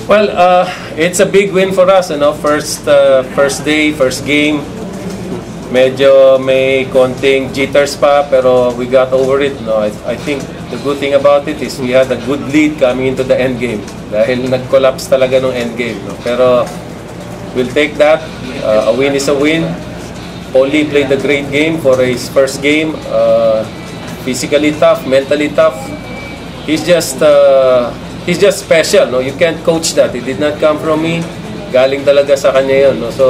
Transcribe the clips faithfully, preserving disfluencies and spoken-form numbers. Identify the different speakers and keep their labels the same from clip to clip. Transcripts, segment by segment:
Speaker 1: Well, uh, it's a big win for us, you know. First, uh, first day, first game. Medyo may konting jitters pa, pero we got over it. No, I, I think the good thing about it is we had a good lead coming into the end game. Dahil nag-collapse talaga ng end game. No? Pero we'll take that. Uh, a win is a win. Oli played a great game for his first game. Uh, physically tough, mentally tough. He's just uh, he's just special. No, you can't coach that. It did not come from me. Galing talaga sa kanya yun. No? So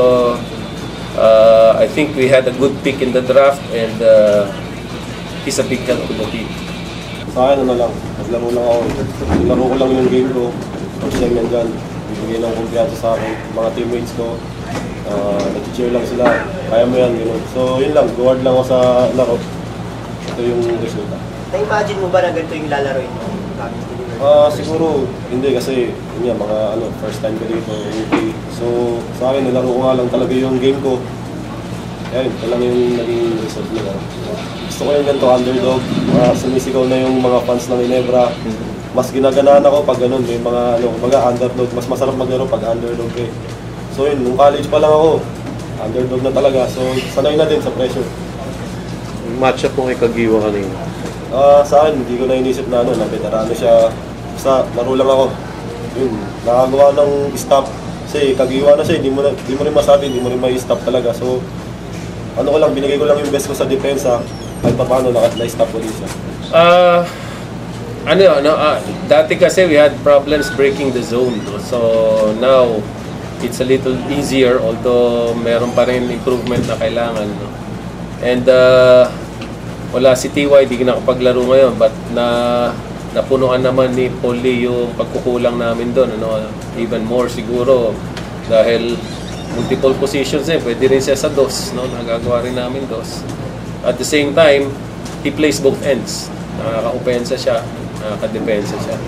Speaker 1: uh, I think we had a good pick in the draft, and uh, he's a big help to the team.
Speaker 2: Sa akin, ano lang, naglaro lang ako. Naglaro ko lang yung game ko. Coach Yeng nandyan, bibigay ng kumpiyansa sa akin. Mga teammates ko, uh, nag-cheer lang sila. Kaya mo yan, you know. So yun lang, guard lang ako sa laro. Ito yung resulta.
Speaker 3: Na-imagine mo ba na ganito yung lalaroin mo?
Speaker 2: Ah, uh, siguro hindi kasi yun yan, mga ano, first time ko dito, rookie. So sa akin, nilaro ko nga lang talaga yung game ko. Kaya yun, ito lang yung naging result nila. Gusto ko yung ganito, underdog. Uh, sumisigaw na yung mga fans ng Ginebra. Mas ginaganaan ako pag ganun, may mga ano, mga underdog. Mas masarap maglaro pag underdog eh. So yun, nung college pa lang ako, underdog na talaga. So sanay na din sa pressure.
Speaker 4: Match-up mo kay Kagiwa kanina?
Speaker 2: Ah, uh, sa akin, hindi ko na inisip na ano, na veterano siya. Basta laro lang ako. Yun, nakagawa ng stop. Kasi Kagiwa na siya, hindi mo, na, hindi mo rin masabi, hindi mo rin ma-stop talaga. So ano ko lang, binigay ko lang yung best ko sa depensa. Kahit pa paano, na-stop ko din siya.
Speaker 1: Ah, uh, ano, ano, uh, dati kasi we had problems breaking the zone. No? So now, it's a little easier, although meron pa rin improvement na kailangan. No? And uh, wala si T Y, di nakapaglaro ngayon, but na napunuan naman ni Poli yung pagkukulang namin doon. Ano? Even more siguro, dahil multiple positions eh, pwede rin siya sa dos, no? Nagagawa rin namin dos. At the same time, he plays both ends. Nakaka-opensa siya, nakaka-depensa siya.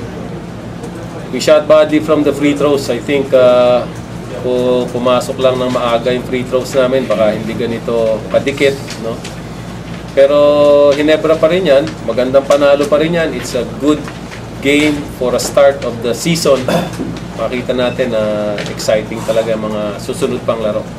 Speaker 1: We shot body from the free throws. I think uh, kung pumasok lang ng maaga yung free throws namin, baka hindi ganito kadikit, no? Pero Ginebra pa rin yan, magandang panalo pa rin yan. It's a good game for a start of the season. Makita natin na uh, exciting talaga mga susunod pang laro.